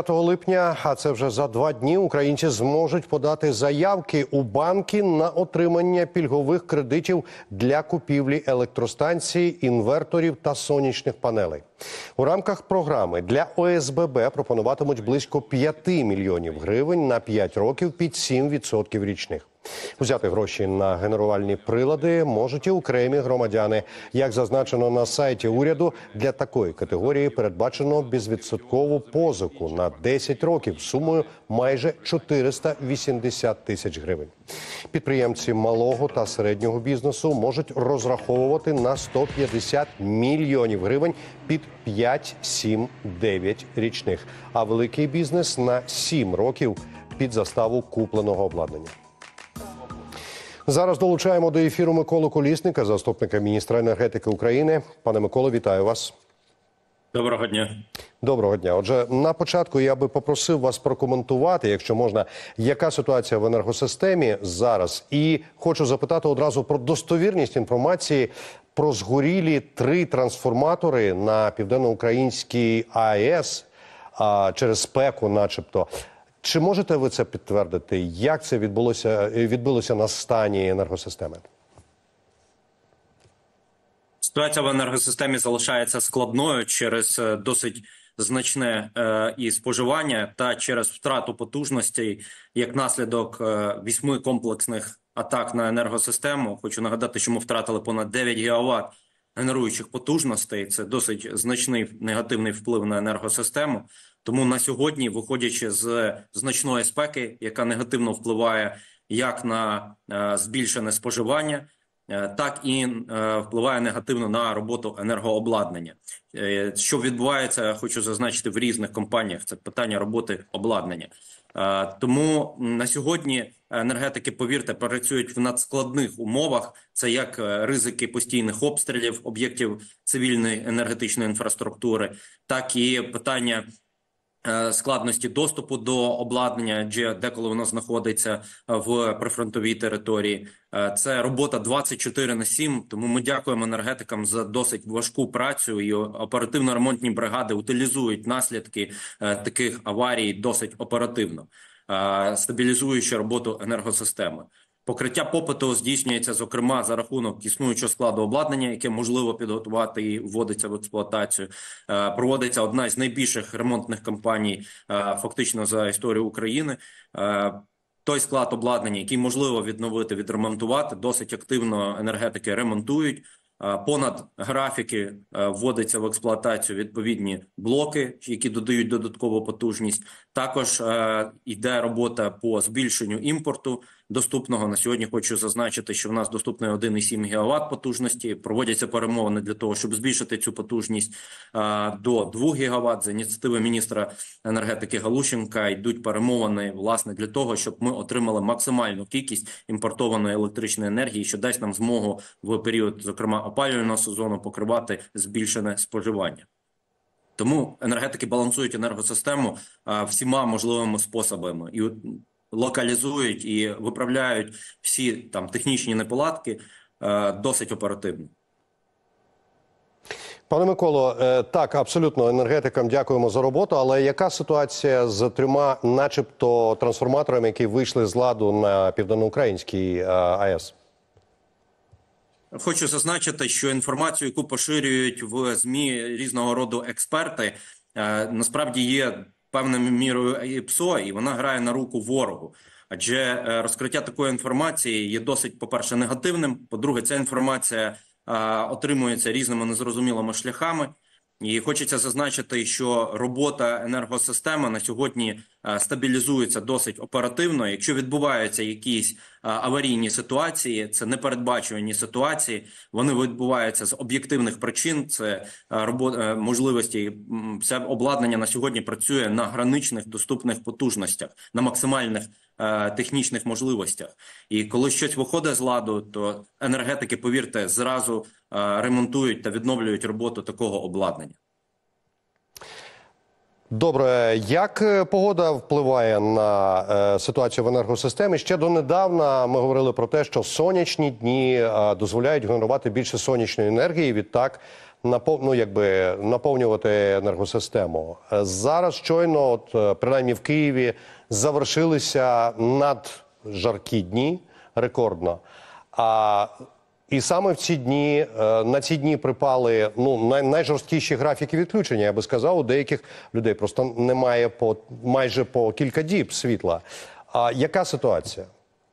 липня, а це вже за 2 дні, українці зможуть подати заявки у банки на отримання пільгових кредитів для купівлі електростанцій, інверторів та сонячних панелей. У рамках програми для ОСББ пропонуватимуть близько 5 мільйонів гривень на 5 років під 7% річних. Взяти гроші на генерувальні прилади можуть і окремі громадяни. Як зазначено на сайті уряду, для такої категорії передбачено безвідсоткову позику на 10 років сумою майже 480 тисяч гривень. Підприємці малого та середнього бізнесу можуть розраховувати на 150 мільйонів гривень під 5, 7, 9 річних, а великий бізнес на 7 років під заставу купленого обладнання. Зараз долучаємо до ефіру Миколу Колісника, заступника міністра енергетики України. Пане Миколо, вітаю вас. Доброго дня. Доброго дня. Отже, на початку я би попросив вас прокоментувати, якщо можна, яка ситуація в енергосистемі зараз. І хочу запитати одразу про достовірність інформації про згорілі 3 трансформатори на Південноукраїнській АЕС через спеку начебто. Чи можете ви це підтвердити? Як це відбулося на стані енергосистеми? Ситуація в енергосистемі залишається складною через досить значне і споживання та через втрату потужностей як наслідок 8 комплексних атак на енергосистему. Хочу нагадати, що ми втратили понад 9 ГВт генеруючих потужностей. Це досить значний негативний вплив на енергосистему. Тому на сьогодні, виходячи з значної спеки, яка негативно впливає як на збільшене споживання, так і впливає негативно на роботу енергообладнання. Що відбувається, хочу зазначити, в різних компаніях, це питання роботи обладнання. Тому на сьогодні енергетики, повірте, працюють в надскладних умовах. Це як ризики постійних обстрілів об'єктів цивільної енергетичної інфраструктури, так і питання складності доступу до обладнання, адже деколи воно знаходиться в прифронтовій території. Це робота 24/7, тому ми дякуємо енергетикам за досить важку працю, і оперативно-ремонтні бригади утилізують наслідки таких аварій досить оперативно, стабілізуючи роботу енергосистеми. Покриття попиту здійснюється, зокрема, за рахунок існуючого складу обладнання, яке можливо підготувати і вводиться в експлуатацію. Проводиться одна з найбільших ремонтних кампаній фактично за історію України. Той склад обладнання, який можливо відновити, відремонтувати, досить активно енергетики ремонтують. Понад графіки вводиться в експлуатацію відповідні блоки, які додають додаткову потужність. Також йде робота по збільшенню імпорту доступного. На сьогодні хочу зазначити, що в нас доступний 1,7 ГВт потужності. Проводяться перемовини для того, щоб збільшити цю потужність до 2 ГВт. За ініціативи міністра енергетики Галущенка йдуть перемовини, власне, для того, щоб ми отримали максимальну кількість імпортованої електричної енергії, що дасть нам змогу в період, зокрема, опалювального сезону покривати збільшене споживання. Тому енергетики балансують енергосистему всіма можливими способами і локалізують і виправляють всі там технічні неполадки досить оперативно. Пане Миколо, так, абсолютно, енергетикам дякуємо за роботу, але яка ситуація з 3 начебто трансформаторами, які вийшли з ладу на Південноукраїнській АЕС? Хочу зазначити, що інформацію, яку поширюють в ЗМІ різного роду експерти, насправді є певною мірою ІПСО, і вона грає на руку ворогу. Адже розкриття такої інформації є досить, по-перше, негативним, по-друге, ця інформація отримується різними незрозумілими шляхами. І хочеться зазначити, що робота енергосистеми на сьогодні стабілізується досить оперативно. Якщо відбуваються якісь аварійні ситуації, це непередбачувані ситуації, вони відбуваються з об'єктивних причин, це можливості, все обладнання на сьогодні працює на граничних доступних потужностях, на максимальних технічних можливостях. І коли щось виходить з ладу, то енергетики, повірте, зразу ремонтують та відновлюють роботу такого обладнання. Добре. Як погода впливає на ситуацію в енергосистемі? Ще донедавна ми говорили про те, що сонячні дні дозволяють генерувати більше сонячної енергії. Відтак наповнювати енергосистему. Зараз щойно, принаймні в Києві, завершилися наджаркі дні, рекордно. І саме в ці дні, на ці дні припали найжорсткіші графіки відключення, я би сказав, у деяких людей просто немає майже по кілька діб світла. А яка ситуація?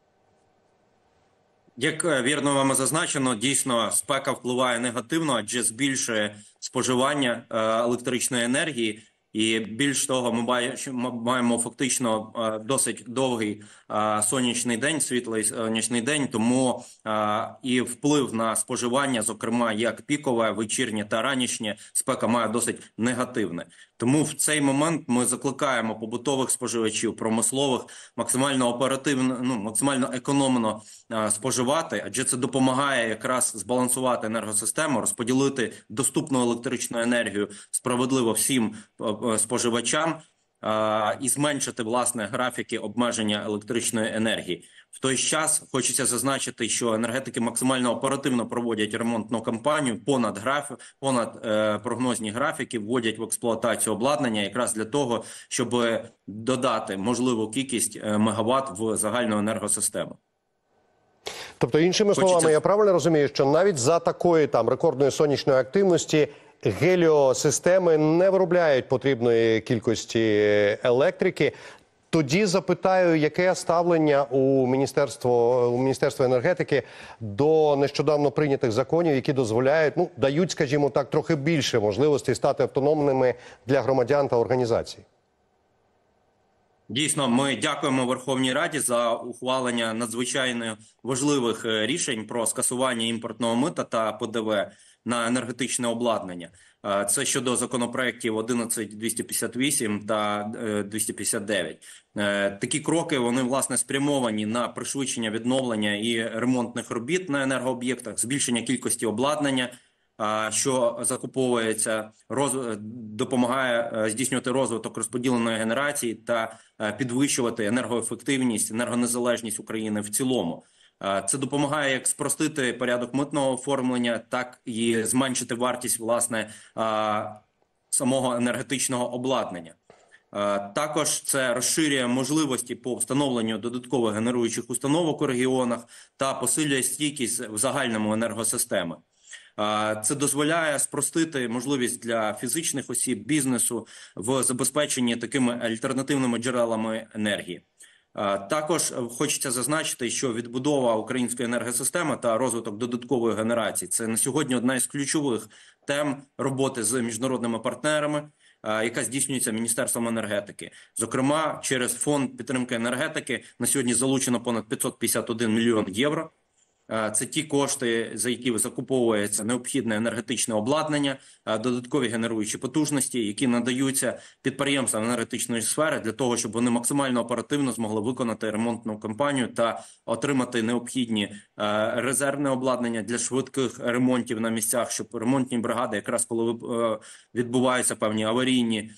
Як вірно вам зазначено, дійсно спека впливає негативно, адже збільшує споживання електричної енергії. І більш того, ми маємо фактично досить довгий сонячний день, світлий сонячний день, тому і вплив на споживання, зокрема як пікове, вечірнє та ранішнє, спека має досить негативне. Тому в цей момент ми закликаємо побутових споживачів, промислових максимально оперативно, максимально економно споживати, адже це допомагає якраз збалансувати енергосистему, розподілити доступну електричну енергію справедливо всім споживачам і зменшити, власне, графіки обмеження електричної енергії. В той час хочеться зазначити, що енергетики максимально оперативно проводять ремонтну кампанію, понад прогнозні графіки, вводять в експлуатацію обладнання якраз для того, щоб додати можливу кількість мегаватт в загальну енергосистему. Тобто, іншими словами, я правильно розумію, що навіть за такої рекордної сонячної активності геліосистеми не виробляють потрібної кількості електрики. Тоді запитаю, яке ставлення у Міністерства енергетики до нещодавно прийнятих законів, які дозволяють, дають, скажімо так, трохи більше можливостей стати автономними для громадян та організацій? Дійсно, ми дякуємо Верховній Раді за ухвалення надзвичайно важливих рішень про скасування імпортного мита та ПДВ на енергетичне обладнання. Це щодо законопроєктів 11258 та 259. Такі кроки, вони, власне, спрямовані на пришвидшення відновлення і ремонтних робіт на енергооб'єктах, збільшення кількості обладнання, що закуповується, допомагає здійснювати розвиток розподіленої генерації та підвищувати енергоефективність, енергонезалежність України в цілому. Це допомагає як спростити порядок митного оформлення, так і зменшити вартість, власне, самого енергетичного обладнання. Також це розширює можливості по встановленню додаткових генеруючих установок у регіонах та посилює стійкість в загальному енергосистеми. Це дозволяє спростити можливість для фізичних осіб, бізнесу в забезпеченні такими альтернативними джерелами енергії. Також хочеться зазначити, що відбудова української енергосистеми та розвиток додаткової генерації – це на сьогодні одна із ключових тем роботи з міжнародними партнерами, яка здійснюється Міністерством енергетики. Зокрема, через фонд підтримки енергетики на сьогодні залучено понад 551 мільйон євро. Це ті кошти, за які закуповується необхідне енергетичне обладнання, додаткові генеруючі потужності, які надаються підприємствам енергетичної сфери для того, щоб вони максимально оперативно змогли виконати ремонтну кампанію та отримати необхідні резервне обладнання для швидких ремонтів на місцях, щоб ремонтні бригади, якраз коли відбуваються певні аварійні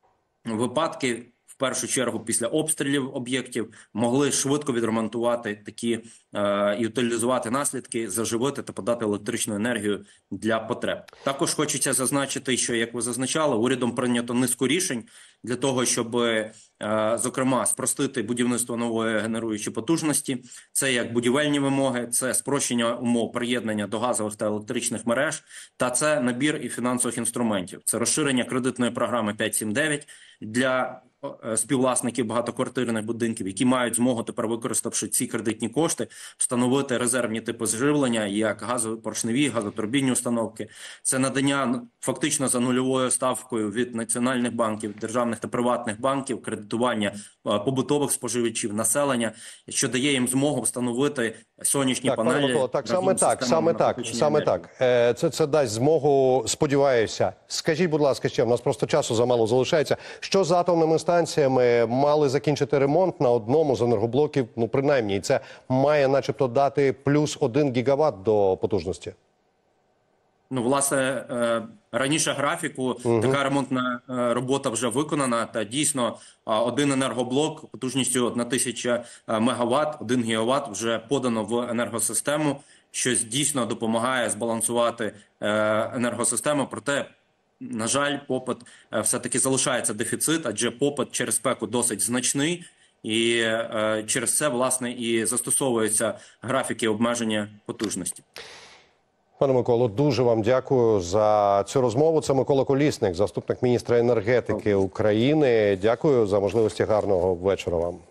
випадки, в першу чергу після обстрілів об'єктів, могли швидко відремонтувати такі і утилізувати наслідки, заживити та подати електричну енергію для потреб. Також хочеться зазначити, що, як ви зазначали, урядом прийнято низку рішень для того, щоб, зокрема, спростити будівництво нової генеруючої потужності. Це як будівельні вимоги, це спрощення умов приєднання до газових та електричних мереж, та це набір і фінансових інструментів. Це розширення кредитної програми 5.7.9 для співвласників багатоквартирних будинків, які мають змогу тепер, використавши ці кредитні кошти, встановити резервні типи живлення, як газопоршневі, газотурбінні установки. Це надання фактично за нульовою ставкою від національних банків, державних та приватних банків, кредитування побутових споживачів, населення, що дає їм змогу встановити сонячні панелі. Пане Микола, саме так. Це дасть змогу, сподіваюся. Скажіть, будь ласка, ще, в нас просто часу замало залишається. Що з атомними станціями? Мали закінчити ремонт на одному з енергоблоків, принаймні, і це має начебто дати плюс 1 гігават до потужності. Власне, раніше графіку така ремонтна робота вже виконана, та дійсно один енергоблок потужністю на 1000 мегаватт, 1 гігаватт вже подано в енергосистему. що дійсно допомагає збалансувати енергосистему. Проте, на жаль, попит все-таки залишається дефіцит, адже попит через спеку досить значний. І через це, власне, і застосовуються графіки обмеження потужності. Пане Миколо, дуже вам дякую за цю розмову. Це Микола Колісник, заступник міністра енергетики України. Дякую за можливості. Гарного вечора вам.